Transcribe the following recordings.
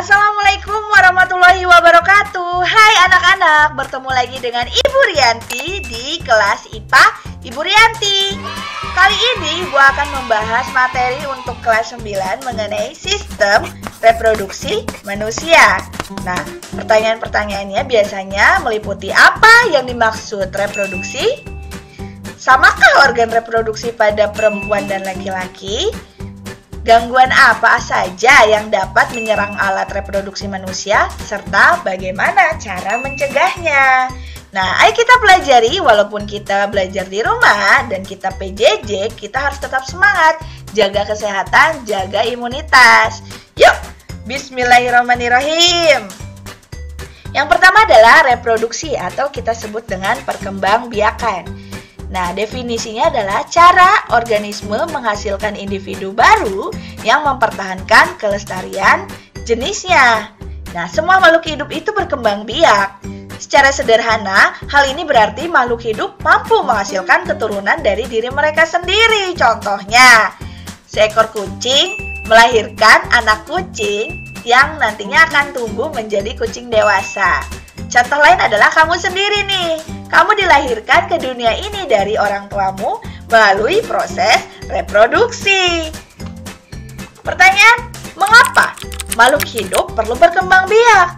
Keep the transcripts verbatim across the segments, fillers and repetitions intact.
Assalamualaikum warahmatullahi wabarakatuh. Hai anak-anak, bertemu lagi dengan Ibu Rianti di kelas I P A Ibu Rianti. Kali ini Ibu akan membahas materi untuk kelas sembilan mengenai sistem reproduksi manusia. Nah, pertanyaan-pertanyaannya biasanya meliputi apa yang dimaksud reproduksi? Samakah organ reproduksi pada perempuan dan laki-laki? Gangguan apa saja yang dapat menyerang alat reproduksi manusia, serta bagaimana cara mencegahnya? Nah, ayo kita pelajari. Walaupun kita belajar di rumah dan kita P J J, kita harus tetap semangat, jaga kesehatan, jaga imunitas. Yuk, bismillahirrahmanirrahim. Yang pertama adalah reproduksi atau kita sebut dengan perkembangbiakan. Nah, definisinya adalah cara organisme menghasilkan individu baru yang mempertahankan kelestarian jenisnya. Nah, semua makhluk hidup itu berkembang biak. Secara sederhana, hal ini berarti makhluk hidup mampu menghasilkan keturunan dari diri mereka sendiri. Contohnya, seekor kucing melahirkan anak kucing yang nantinya akan tumbuh menjadi kucing dewasa. Contoh lain adalah kamu sendiri nih. Kamu dilahirkan ke dunia ini dari orang tuamu melalui proses reproduksi. Pertanyaan, mengapa makhluk hidup perlu berkembang biak?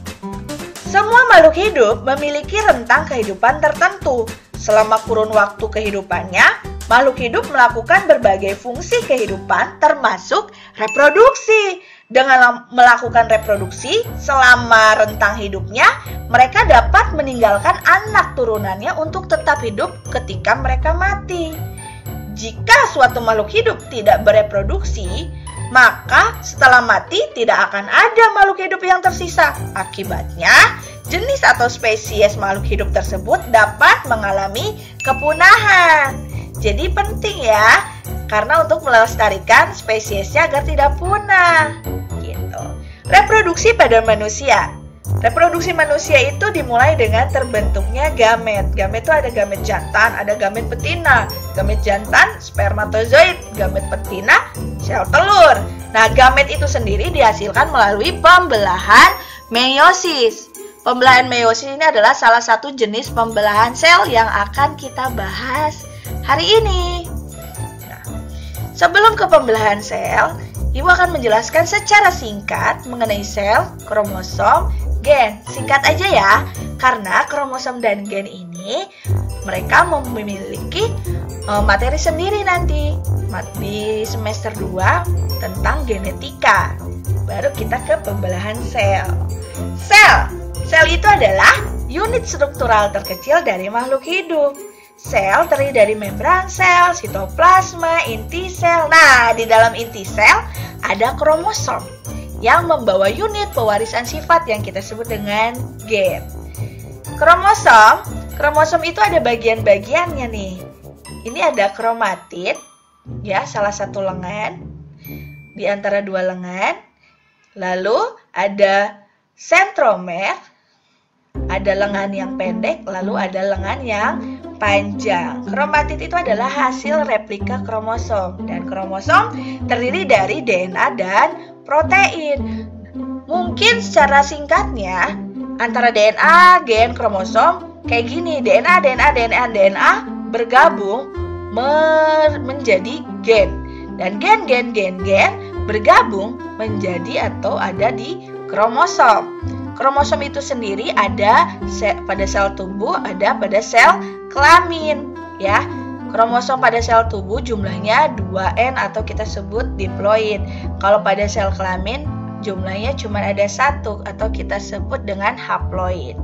Semua makhluk hidup memiliki rentang kehidupan tertentu. Selama kurun waktu kehidupannya, makhluk hidup melakukan berbagai fungsi kehidupan termasuk reproduksi. Dengan melakukan reproduksi selama rentang hidupnya, mereka dapat meninggalkan anak turunannya untuk tetap hidup ketika mereka mati. Jika suatu makhluk hidup tidak bereproduksi, maka setelah mati tidak akan ada makhluk hidup yang tersisa. Akibatnya, jenis atau spesies makhluk hidup tersebut dapat mengalami kepunahan. Jadi penting ya, karena untuk melestarikan spesiesnya agar tidak punah. Gitu. Reproduksi pada manusia. Reproduksi manusia itu dimulai dengan terbentuknya gamet. Gamet itu ada gamet jantan, ada gamet betina. Gamet jantan, spermatozoid. Gamet betina, sel telur. Nah, gamet itu sendiri dihasilkan melalui pembelahan meiosis. Pembelahan meiosis ini adalah salah satu jenis pembelahan sel yang akan kita bahas hari ini. Nah, sebelum ke pembelahan sel, Ibu akan menjelaskan secara singkat mengenai sel, kromosom, gen. Singkat aja ya, karena kromosom dan gen ini mereka memiliki uh, materi sendiri nanti di semester dua tentang genetika. Baru kita ke pembelahan sel. Sel, sel itu adalah unit struktural terkecil dari makhluk hidup. Sel terdiri dari membran sel, sitoplasma, inti sel. Nah, di dalam inti sel ada kromosom yang membawa unit pewarisan sifat yang kita sebut dengan gen. Kromosom, kromosom itu ada bagian-bagiannya nih. Ini ada kromatid, ya, salah satu lengan di antara dua lengan. Lalu ada sentromer, ada lengan yang pendek, lalu ada lengan yang panjang. Kromatid itu adalah hasil replika kromosom, dan kromosom terdiri dari D N A dan protein. Mungkin secara singkatnya antara D N A, gen, kromosom kayak gini. D N A, D N A, D N A, D N A bergabung menjadi gen, dan gen, gen, gen, gen bergabung menjadi atau ada di kromosom. Kromosom itu sendiri ada pada sel tubuh, ada pada sel kelamin, ya. Kromosom pada sel tubuh jumlahnya dua N atau kita sebut diploid. Kalau pada sel kelamin jumlahnya cuma ada satu atau kita sebut dengan haploid.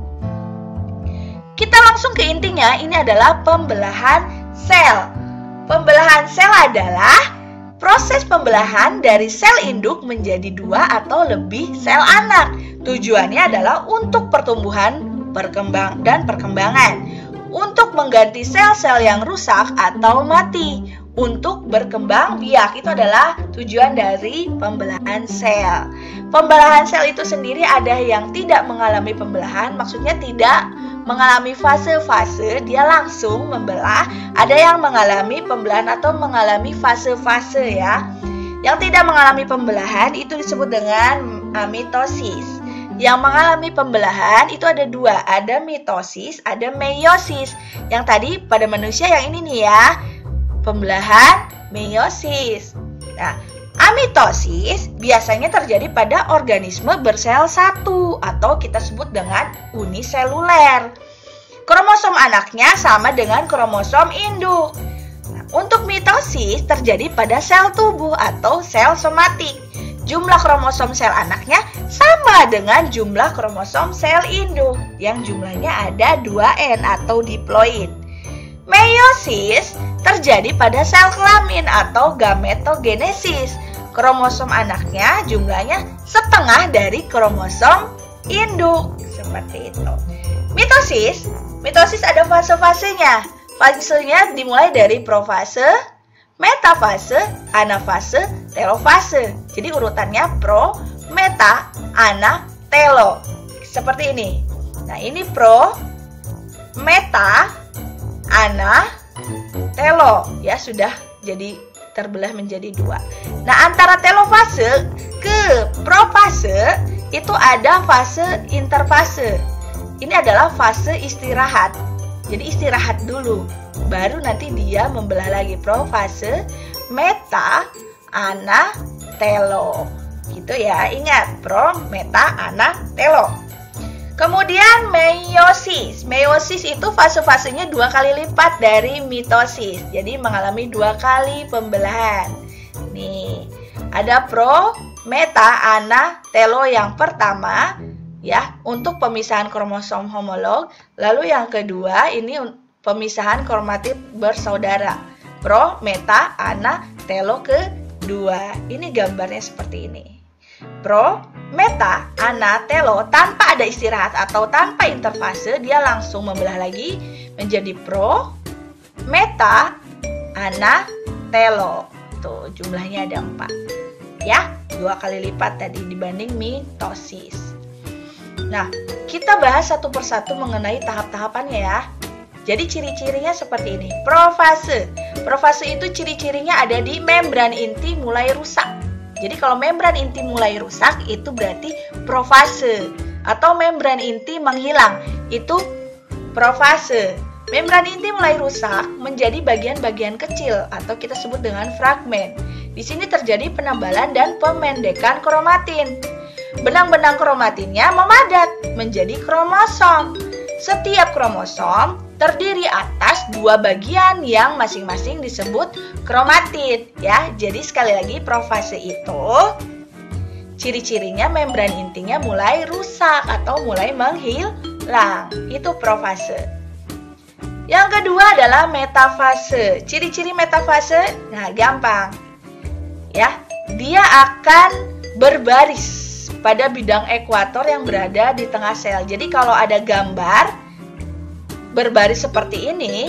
Kita langsung ke intinya, ini adalah pembelahan sel. Pembelahan sel adalah proses pembelahan dari sel induk menjadi dua atau lebih sel anak. Tujuannya adalah untuk pertumbuhan, perkembang, dan perkembangan. Untuk mengganti sel-sel yang rusak atau mati. Untuk berkembang biak, itu adalah tujuan dari pembelahan sel. Pembelahan sel itu sendiri ada yang tidak mengalami pembelahan, maksudnya tidak mengalami fase-fase, dia langsung membelah. Ada yang mengalami pembelahan atau mengalami fase-fase ya. Yang tidak mengalami pembelahan itu disebut dengan amitosis. Yang mengalami pembelahan itu ada dua, ada mitosis, ada meiosis. Yang tadi pada manusia yang ini nih ya, pembelahan, meiosis. Nah, amitosis biasanya terjadi pada organisme bersel satu atau kita sebut dengan uniseluler. Kromosom anaknya sama dengan kromosom induk. Nah, untuk mitosis terjadi pada sel tubuh atau sel somatik. Jumlah kromosom sel anaknya sama dengan jumlah kromosom sel induk yang jumlahnya ada dua N atau diploid. Meiosis terjadi pada sel kelamin atau gametogenesis. Kromosom anaknya jumlahnya setengah dari kromosom induk. Seperti itu. Mitosis, mitosis ada fase-fasenya. Fasenya dimulai dari profase, metafase, anafase, telofase. Jadi urutannya pro, meta, ana, telo. Seperti ini. Nah, ini pro, meta, ana, telo. Ya, sudah jadi terbelah menjadi dua. Nah, antara telofase ke profase itu ada fase interfase. Ini adalah fase istirahat. Jadi istirahat dulu, baru nanti dia membelah lagi profase, meta, ana, telo. Gitu ya, ingat pro, meta, ana, telo. Kemudian meiosis. Meiosis itu fase-fasenya dua kali lipat dari mitosis. Jadi mengalami dua kali pembelahan. Nih, ada pro, meta, ana, telo yang pertama ya, untuk pemisahan kromosom homolog. Lalu yang kedua ini pemisahan kromatit bersaudara. Pro, meta, ana, telo kedua. Ini gambarnya seperti ini. Pro, meta, ana, telo tanpa ada istirahat atau tanpa interfase, dia langsung membelah lagi menjadi pro, meta, ana, telo. Tuh, jumlahnya ada empat. Ya, dua kali lipat tadi dibanding mitosis. Nah, kita bahas satu persatu mengenai tahap-tahapannya ya. Jadi ciri-cirinya seperti ini. Profase. Profase itu ciri-cirinya ada di membran inti mulai rusak. Jadi kalau membran inti mulai rusak itu berarti profase. Atau membran inti menghilang, itu profase. Membran inti mulai rusak menjadi bagian-bagian kecil atau kita sebut dengan fragmen. Di sini terjadi penebalan dan pemendekan kromatin. Benang-benang kromatinnya memadat menjadi kromosom. Setiap kromosom terdiri atas dua bagian yang masing-masing disebut kromatin ya. Jadi sekali lagi profase itu ciri-cirinya membran intinya mulai rusak atau mulai menghilang. Itu profase. Yang kedua adalah metafase. Ciri-ciri metafase, nah gampang. Ya, dia akan berbaris pada bidang ekuator yang berada di tengah sel. Jadi kalau ada gambar berbaris seperti ini,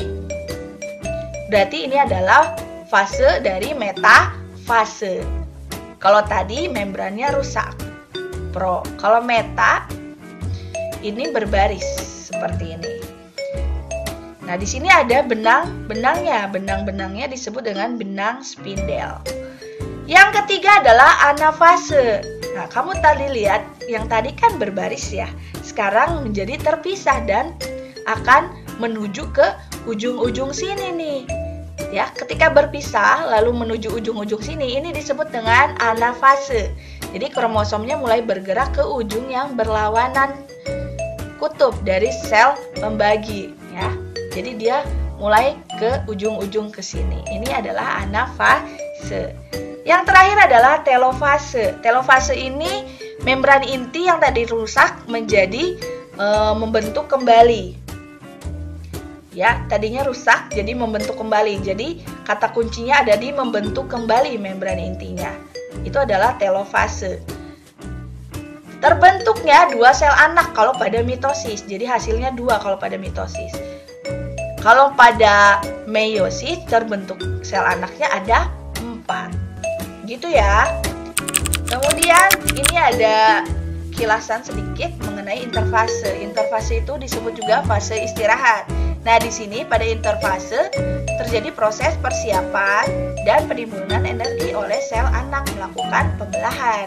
berarti ini adalah fase dari metafase. Kalau tadi membrannya rusak, pro. Kalau meta, ini berbaris seperti ini. Nah, di sini ada benang-benangnya. Benang-benangnya disebut dengan benang spindel. Yang ketiga adalah anafase. Nah, kamu tadi lihat yang tadi kan berbaris ya. Sekarang menjadi terpisah dan akan menuju ke ujung-ujung sini nih. Ya, ketika berpisah lalu menuju ujung-ujung sini, ini disebut dengan anafase. Jadi kromosomnya mulai bergerak ke ujung yang berlawanan kutub dari sel pembagi ya. Jadi dia mulai ke ujung-ujung ke sini. Ini adalah anafase. Yang terakhir adalah telofase. Telofase ini membran inti yang tadi rusak menjadi e, membentuk kembali. Ya, tadinya rusak jadi membentuk kembali. Jadi kata kuncinya ada di membentuk kembali membran intinya. Itu adalah telofase. Terbentuknya dua sel anak kalau pada mitosis. Jadi hasilnya dua kalau pada mitosis. Kalau pada meiosis terbentuk sel anaknya ada empat. Gitu ya. Kemudian ini ada kilasan sedikit mengenai interfase. Interfase itu disebut juga fase istirahat. Nah, di sini pada interfase terjadi proses persiapan dan penimbunan energi oleh sel anak melakukan pembelahan.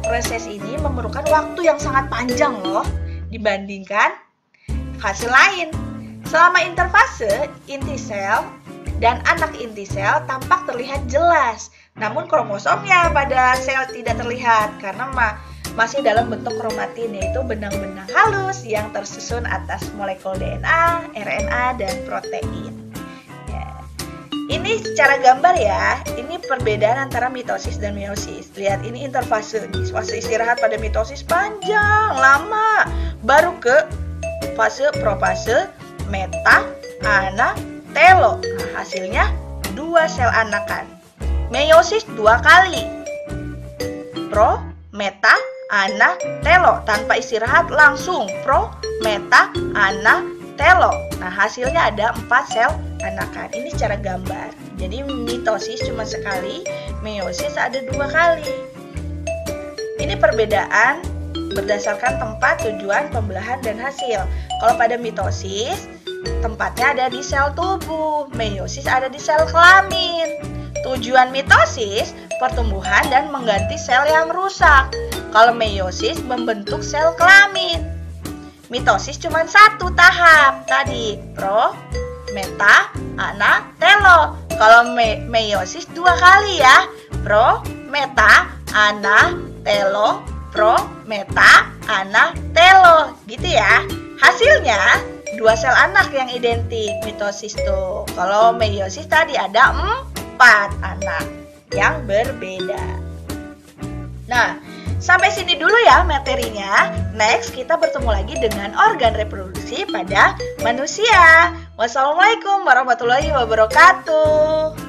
Proses ini memerlukan waktu yang sangat panjang loh dibandingkan fase lain. Selama interfase, inti sel dan anak inti sel tampak terlihat jelas, namun kromosomnya pada sel tidak terlihat karena ma masih dalam bentuk kromatin, yaitu benang-benang halus yang tersusun atas molekul D N A, R N A, dan protein. Ya. Ini secara gambar ya, ini perbedaan antara mitosis dan meiosis. Lihat, ini interfase, fase istirahat pada mitosis panjang, lama, baru ke fase profase, meta, ana, telo. Nah, hasilnya dua sel anakan. Meiosis dua kali. Pro, meta, ana, telo. Tanpa istirahat langsung pro, meta, ana, telo. Nah, hasilnya ada empat sel anakan. Ini secara gambar. Jadi mitosis cuma sekali, meiosis ada dua kali. Ini perbedaan berdasarkan tempat, tujuan, pembelahan, dan hasil. Kalau pada mitosis, tempatnya ada di sel tubuh, meiosis ada di sel kelamin. Tujuan mitosis, pertumbuhan dan mengganti sel yang rusak. Kalau meiosis, membentuk sel kelamin. Mitosis cuma satu tahap, tadi pro, meta, ana, telo. Kalau me meiosis dua kali ya, pro, meta, ana, telo, pro, meta, ana, telo. Gitu ya. Hasilnya dua sel anak yang identik mitosis tuh. Kalau meiosis tadi ada empat anak yang berbeda. Nah, sampai sini dulu ya materinya. Next kita bertemu lagi dengan organ reproduksi pada manusia. Wassalamualaikum warahmatullahi wabarakatuh.